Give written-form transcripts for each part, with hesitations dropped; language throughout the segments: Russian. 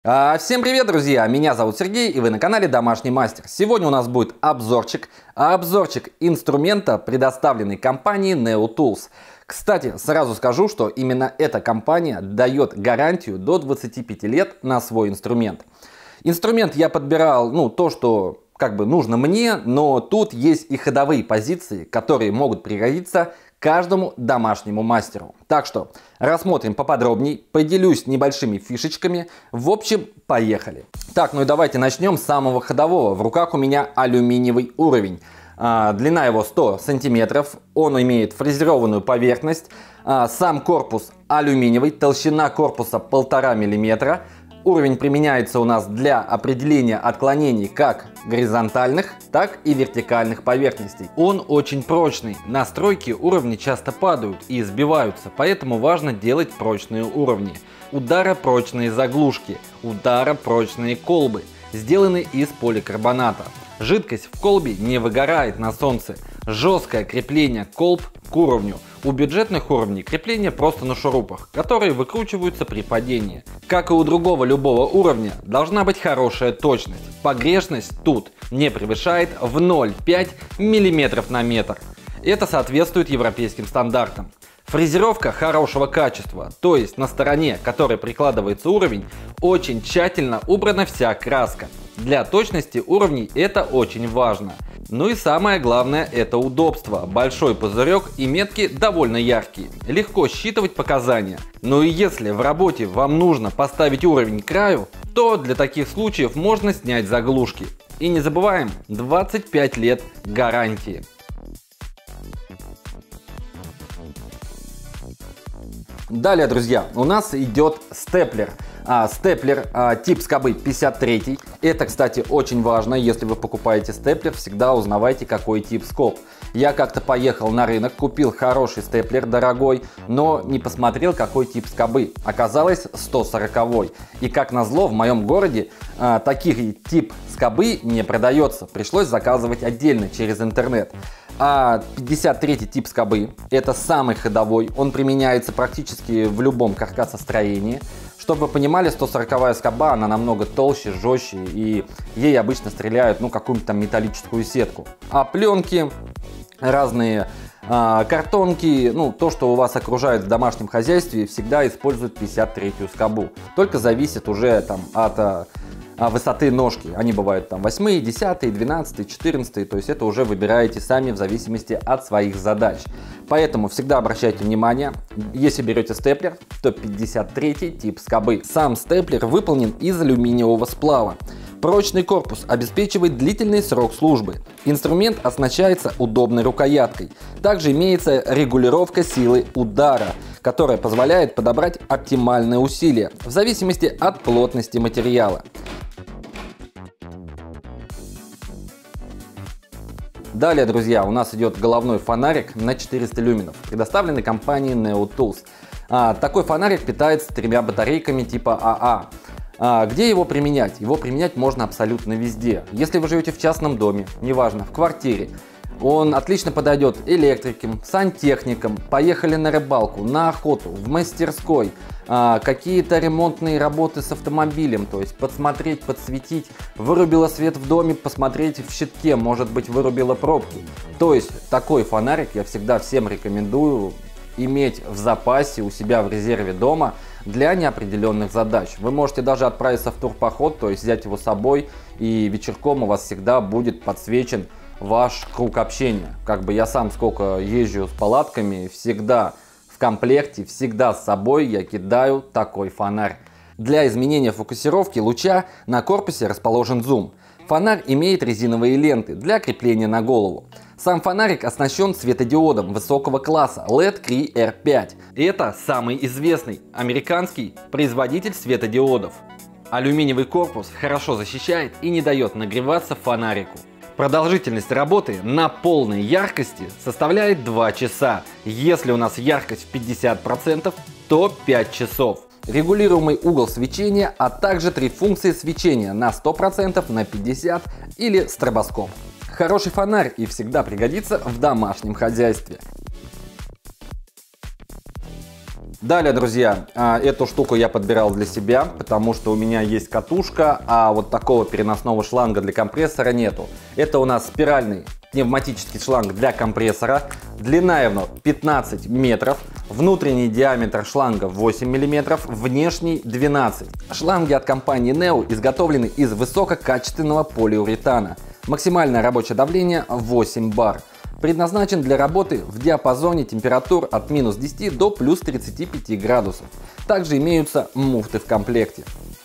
Всем привет, друзья! Меня зовут Сергей, и вы на канале Домашний Мастер. Сегодня у нас будет обзорчик инструмента, предоставленный компанией NeoTools. Кстати, сразу скажу, что именно эта компания дает гарантию до 25 лет на свой инструмент. Инструмент я подбирал, то, что нужно мне, но тут есть и ходовые позиции, которые могут пригодиться каждому домашнему мастеру. Так что рассмотрим поподробней, поделюсь небольшими фишечками. В общем, поехали. Так, ну и давайте начнем с самого ходового. В руках у меня алюминиевый уровень. Длина его 100 сантиметров. Он имеет фрезерованную поверхность. Сам корпус алюминиевый, толщина корпуса 1,5 мм. Уровень применяется у нас для определения отклонений как горизонтальных, так и вертикальных поверхностей. Он очень прочный. Настройки уровней часто падают и сбиваются, поэтому важно делать прочные уровни. Ударопрочные заглушки, ударопрочные колбы, сделаны из поликарбоната. Жидкость в колбе не выгорает на солнце. Жесткое крепление колб к уровню. У бюджетных уровней крепление просто на шурупах, которые выкручиваются при падении. Как и у другого любого уровня, должна быть хорошая точность. Погрешность тут не превышает в 0,5 мм на метр. Это соответствует европейским стандартам. Фрезеровка хорошего качества, то есть на стороне, которой прикладывается уровень, очень тщательно убрана вся краска. Для точности уровней это очень важно. Ну и самое главное, это удобство. Большой пузырек и метки довольно яркие. Легко считывать показания. Ну и если в работе вам нужно поставить уровень к краю, то для таких случаев можно снять заглушки. И не забываем, 25 лет гарантии. Далее, друзья, у нас идет степлер. Степлер тип скобы 53. Это, кстати, очень важно. Если вы покупаете степлер, всегда узнавайте, какой тип скоб. Я как-то поехал на рынок, купил хороший степлер, дорогой, но не посмотрел, какой тип скобы. Оказалось 140. И как назло, в моем городе таких тип скобы не продается. Пришлось заказывать отдельно через интернет. 53 тип скобы — это самый ходовой. Он применяется практически в любом каркасостроении. Чтобы вы понимали, 140-я скоба, она намного толще, жестче, и ей обычно стреляют какую-нибудь там металлическую сетку. А пленки, разные картонки, то, что у вас окружает в домашнем хозяйстве, всегда используют 53-ю скобу. Только зависит уже от высоты ножки. Они бывают там 8, 10, 12, 14, то есть это уже выбираете сами в зависимости от своих задач. Поэтому всегда обращайте внимание, если берете степлер, то 53 тип скобы. Сам степлер выполнен из алюминиевого сплава. Прочный корпус обеспечивает длительный срок службы. Инструмент оснащается удобной рукояткой. Также имеется регулировка силы удара, которая позволяет подобрать оптимальное усилие в зависимости от плотности материала. Далее, друзья, у нас идет головной фонарик на 400 люменов, предоставленный компанией NeoTools. Такой фонарик питается 3 батарейками типа АА. Где его применять? Его применять можно абсолютно везде. Если вы живете в частном доме, неважно, в квартире, он отлично подойдет электрикам, сантехникам, поехали на рыбалку, на охоту, в мастерской, какие-то ремонтные работы с автомобилем, то есть подсмотреть, подсветить, вырубила свет в доме, посмотреть в щитке, может быть, вырубила пробки. То есть такой фонарик я всегда всем рекомендую иметь в запасе у себя в резерве дома для неопределенных задач. Вы можете даже отправиться в турпоход, то есть взять его с собой, и вечерком у вас всегда будет подсвечен ваш круг общения. Я сам сколько езжу с палатками, всегда в комплекте, всегда с собой я кидаю такой фонарь. Для изменения фокусировки луча на корпусе расположен зум. Фонарь имеет резиновые ленты для крепления на голову. Сам фонарик оснащен светодиодом высокого класса LED Cree R5. Это самый известный американский производитель светодиодов. Алюминиевый корпус хорошо защищает и не дает нагреваться фонарику. Продолжительность работы на полной яркости составляет 2 часа. Если у нас яркость в 50%, то 5 часов. Регулируемый угол свечения, а также 3 функции свечения на 100%, на 50% или стробоскоп. Хороший фонарь и всегда пригодится в домашнем хозяйстве. Далее, друзья, эту штуку я подбирал для себя, потому что у меня есть катушка, а вот такого переносного шланга для компрессора нету. Это у нас спиральный пневматический шланг для компрессора. Длина его 15 метров, внутренний диаметр шланга 8 мм, внешний 12. Шланги от компании Neo изготовлены из высококачественного полиуретана. Максимальное рабочее давление 8 бар. Предназначен для работы в диапазоне температур от минус 10 до плюс 35 градусов. Также имеются муфты в комплекте.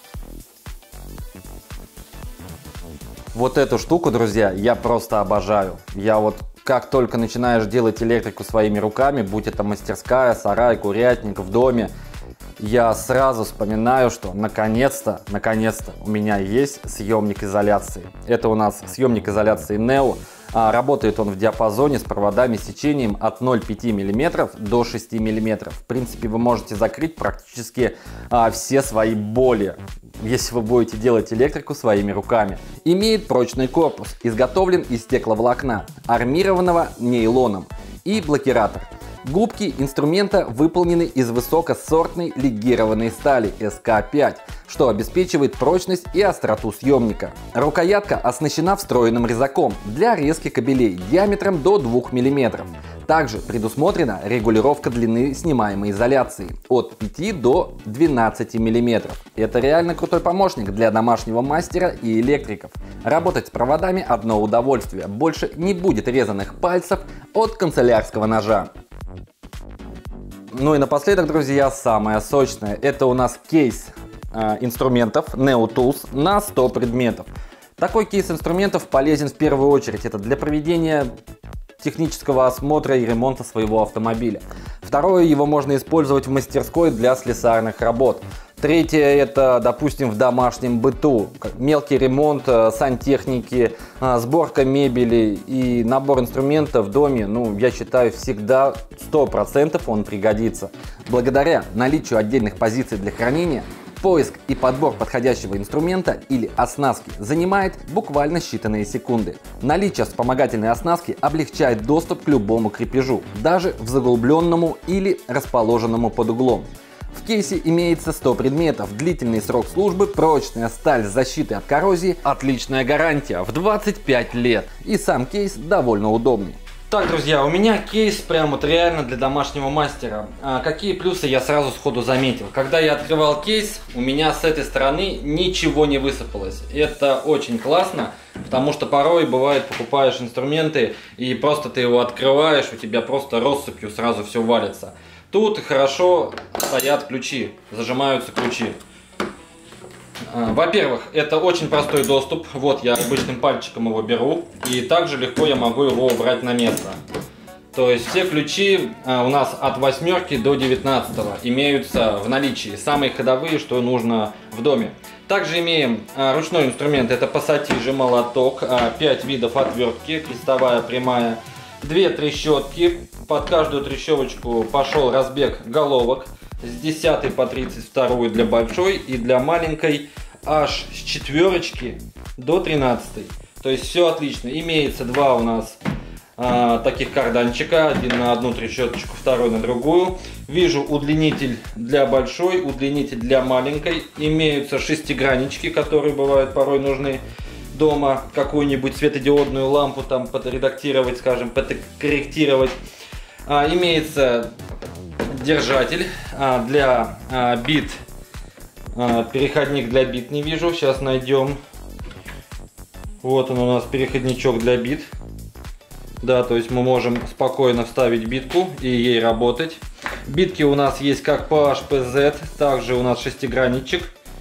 Вот эту штуку, друзья, я просто обожаю. Я вот как только начинаешь делать электрику своими руками, будь это мастерская, сарай, курятник, в доме, я сразу вспоминаю, что наконец-то у меня есть съемник изоляции. Это у нас съемник изоляции Neo. Работает он в диапазоне с проводами сечением от 0,5 мм до 6 мм. В принципе, вы можете закрыть практически все свои боли, если вы будете делать электрику своими руками. Имеет прочный корпус, изготовлен из стекловолокна, армированного нейлоном, и блокиратор. Губки инструмента выполнены из высокосортной легированной стали СК5, что обеспечивает прочность и остроту съемника. Рукоятка оснащена встроенным резаком для резки кабелей диаметром до 2 мм. Также предусмотрена регулировка длины снимаемой изоляции от 5 до 12 мм. Это реально крутой помощник для домашнего мастера и электриков. Работать с проводами одно удовольствие. Больше не будет резаных пальцев от канцелярского ножа. Ну и напоследок, друзья, самое сочное. Это у нас кейс инструментов Neo Tools на 100 предметов. Такой кейс инструментов полезен в первую очередь. Это для проведения технического осмотра и ремонта своего автомобиля. Второе, его можно использовать в мастерской для слесарных работ. Третье, это, допустим, в домашнем быту. Мелкий ремонт, сантехники, сборка мебели и набор инструментов в доме, ну, я считаю, всегда 100% он пригодится. Благодаря наличию отдельных позиций для хранения, поиск и подбор подходящего инструмента или оснастки занимает буквально считанные секунды. Наличие вспомогательной оснастки облегчает доступ к любому крепежу, даже в заглубленному или расположенному под углом. В кейсе имеется 100 предметов, длительный срок службы, прочная сталь с защитой от коррозии, отличная гарантия в 25 лет. И сам кейс довольно удобный. Так, друзья, у меня кейс прям вот реально для домашнего мастера. Какие плюсы я сразу сходу заметил? Когда я открывал кейс, у меня с этой стороны ничего не высыпалось. Это очень классно, потому что порой бывает, покупаешь инструменты и просто ты его открываешь, у тебя просто россыпью сразу все валится. Тут хорошо стоят ключи, зажимаются ключи. Во-первых, это очень простой доступ. Вот я обычным пальчиком его беру, и также легко я могу его убрать на место. То есть все ключи у нас от 8 до 19 имеются в наличии. Самые ходовые, что нужно в доме. Также имеем ручной инструмент, это пассатижи, молоток, 5 видов отвертки, крестовая, прямая, 2 трещотки. Под каждую трещоточку пошел разбег головок. С 10 по 32 для большой и для маленькой аж с 4 до 13. То есть все отлично. Имеется два у нас таких карданчика. Один на одну трещоточку, второй на другую. Вижу удлинитель для большой, удлинитель для маленькой. Имеются шестиграннички, которые бывают порой нужны дома. Какую-нибудь светодиодную лампу там подредактировать, скажем, подкорректировать. Имеется держатель для бит, переходник для бит не вижу, сейчас найдем. Вот он у нас, переходничок для бит. Да, то есть мы можем спокойно вставить битку и ей работать. Битки у нас есть как PH, PZ, также у нас шестигранничек.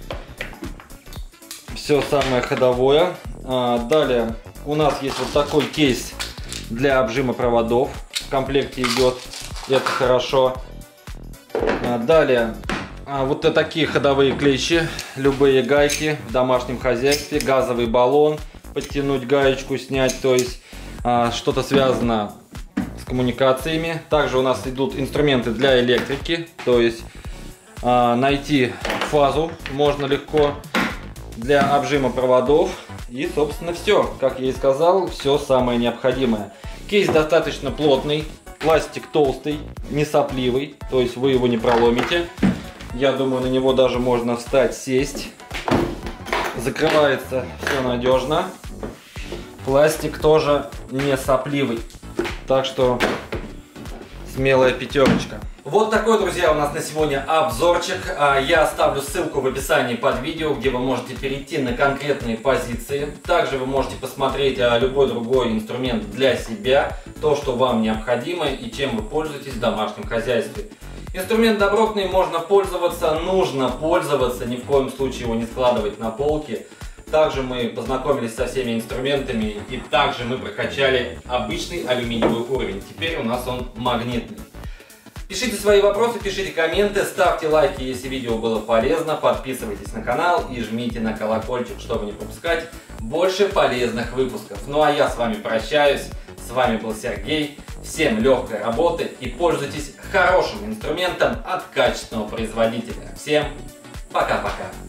Все самое ходовое. Далее у нас есть вот такой кейс для обжима проводов. В комплекте идет, это хорошо. Далее вот такие ходовые клещи, любые гайки в домашнем хозяйстве, газовый баллон, подтянуть гаечку, снять, то есть что-то связано с коммуникациями. Также у нас идут инструменты для электрики, то есть найти фазу можно легко для обжима проводов. И, собственно, все. Как я и сказал, все самое необходимое. Кейс достаточно плотный, Пластик толстый, не сопливый, то есть вы его не проломите. Я думаю, на него даже можно встать, сесть. Закрывается все надежно. Пластик тоже не сопливый. Так что смелая пятерочка. Вот такой, друзья, у нас на сегодня обзорчик. Я оставлю ссылку в описании под видео, где вы можете перейти на конкретные позиции. Также вы можете посмотреть любой другой инструмент для себя, то, что вам необходимо и чем вы пользуетесь в домашнем хозяйстве. Инструмент добротный, можно пользоваться, нужно пользоваться, ни в коем случае его не складывать на полке. Также мы познакомились со всеми инструментами и также мы прокачали обычный алюминиевый уровень. Теперь у нас он магнитный. Пишите свои вопросы, пишите комменты, ставьте лайки, если видео было полезно, подписывайтесь на канал и жмите на колокольчик, чтобы не пропускать больше полезных выпусков. Ну а я с вами прощаюсь, с вами был Сергей, всем легкой работы и пользуйтесь хорошим инструментом от качественного производителя. Всем пока-пока!